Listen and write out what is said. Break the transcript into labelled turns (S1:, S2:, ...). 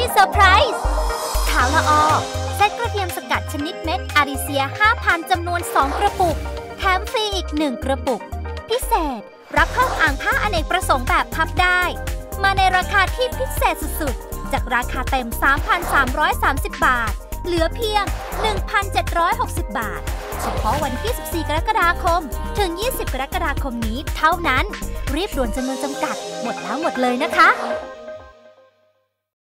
S1: รี่เซอร์ไพรส์ขาวละออเซตกระเทียมสกัดชนิดเม็ดอาริเซีย 5,000 จำนวน 2 กระปุกแถมฟรีอีก 1 กระปุกพิเศษรับเพิ่มอ่างผ้าอเนกประสงค์แบบพับได้มาในราคาที่พิเศษสุดๆจากราคาเต็ม 3,330 บาทเหลือเพียง 1,760 บาทเฉพาะวันที่ 14 กรกฎาคมถึง 20 กรกฎาคมนี้เท่านั้นรีบด่วนจำนวนจำกัดหมดแล้วหมดเลยนะคะ